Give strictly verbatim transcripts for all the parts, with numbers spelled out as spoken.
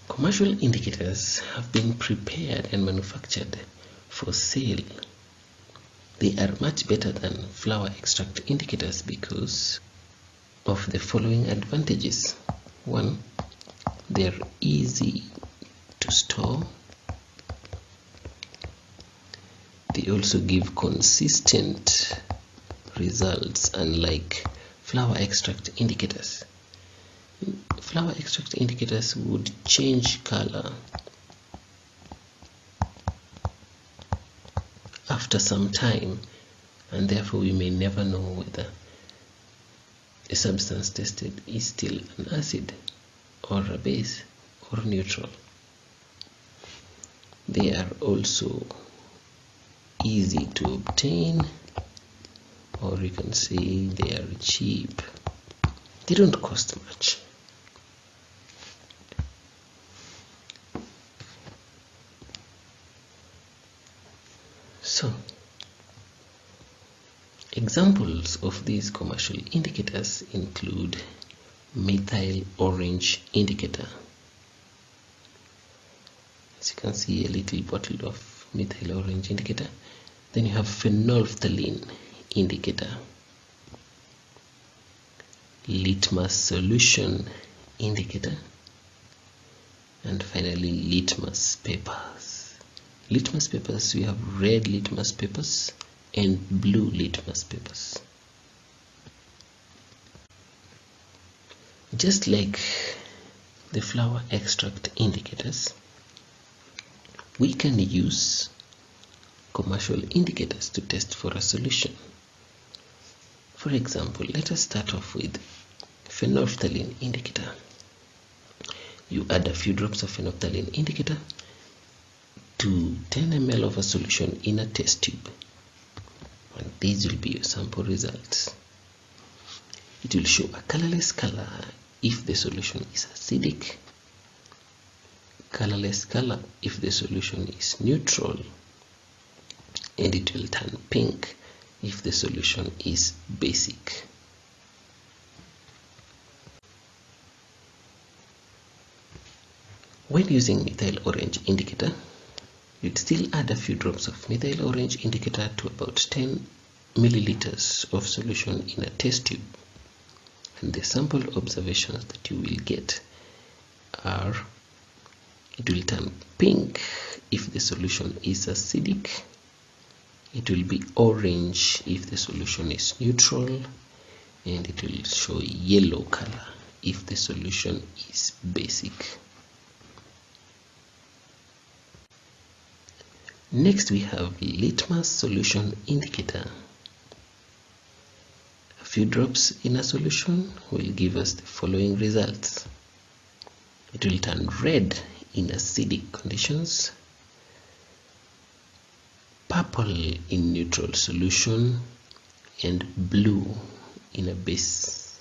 Commercial indicators have been prepared and manufactured for sale. They are much better than flower extract indicators because of the following advantages. One, they are easy to store. They also give consistent results, unlike flower extract indicators. Flower extract indicators would change color after some time, and therefore we may never know whether a substance tested is still an acid or a base or neutral. They are also easy to obtain, or you can say they are cheap. They don't cost much. So, examples of these commercial indicators include methyl orange indicator. As you can see, a little bottle of methyl orange indicator. Then you have phenolphthalein indicator, litmus solution indicator, and finally litmus papers. Litmus papers, we have red litmus papers and blue litmus papers. Just like the flower extract indicators, we can use commercial indicators to test for a solution. For example, let us start off with phenolphthalein indicator. You add a few drops of phenolphthalein indicator to ten milliliters of a solution in a test tube, and these will be your sample results. It will show a colorless color if the solution is acidic, colorless color if the solution is neutral, and it will turn pink if the solution is basic. When using methyl orange indicator, you'd still add a few drops of methyl orange indicator to about ten milliliters of solution in a test tube, and the sample observations that you will get are: it will turn pink if the solution is acidic, it will be orange if the solution is neutral, and it will show yellow color if the solution is basic. Next, we have litmus solution indicator. A few drops in a solution will give us the following results. It will turn red in acidic conditions, purple in neutral solution, and blue in a base.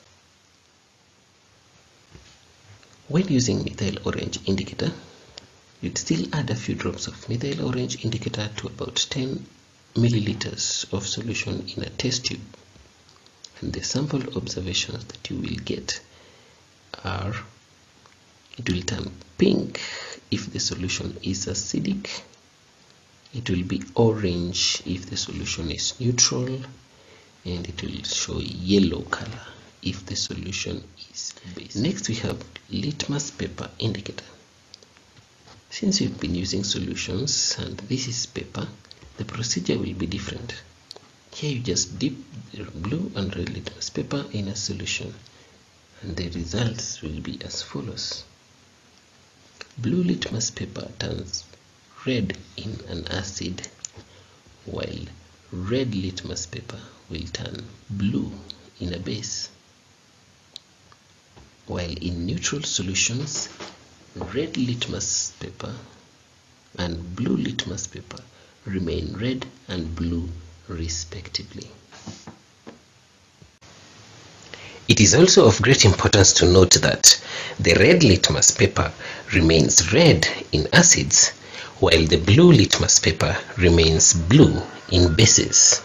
When using methyl orange indicator, you'd still add a few drops of methyl orange indicator to about ten milliliters of solution in a test tube, and the sample observations that you will get are: it will turn pink if the solution is acidic, it will be orange if the solution is neutral, and it will show yellow color if the solution is basic. Next, we have litmus paper indicator. Since we've been using solutions and this is paper, the procedure will be different. Here you just dip the blue and red litmus paper in a solution, and the results will be as follows. Blue litmus paper turns red in an acid, while red litmus paper will turn blue in a base. While in neutral solutions, red litmus paper and blue litmus paper remain red and blue respectively. It is also of great importance to note that the red litmus paper remains red in acids, while the blue litmus paper remains blue in bases.